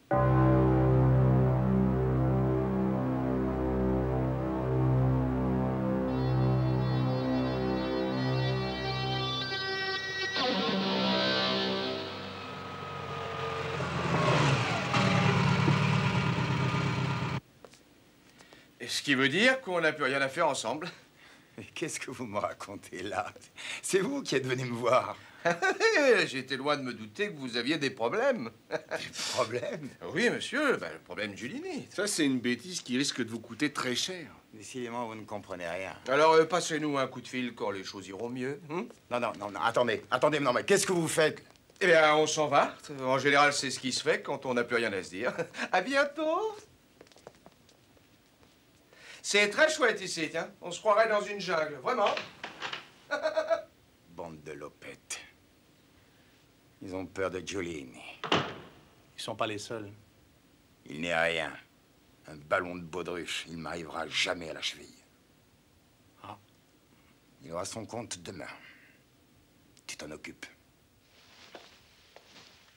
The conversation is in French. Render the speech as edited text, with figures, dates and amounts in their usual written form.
Ce qui veut dire qu'on n'a plus rien à faire ensemble. Mais qu'est-ce que vous me racontez là? C'est vous qui êtes venu me voir. J'étais loin de me douter que vous aviez des problèmes. Des problèmes? Oui, monsieur, le problème de Giuline. Ça, c'est une bêtise qui risque de vous coûter très cher. Décidément, vous ne comprenez rien. Alors, passez-nous un coup de fil quand les choses iront mieux. Non, attendez, non, mais qu'est-ce que vous faites? Eh bien, on s'en va. En général, c'est ce qui se fait quand on n'a plus rien à se dire. À bientôt. C'est très chouette ici, tiens. On se croirait dans une jungle, vraiment. Bande de lopettes. Ils ont peur de Giuliani. Ils sont pas les seuls. Il n'est rien. Un ballon de baudruche. Il m'arrivera jamais à la cheville. Ah. Il aura son compte demain. Tu t'en occupes.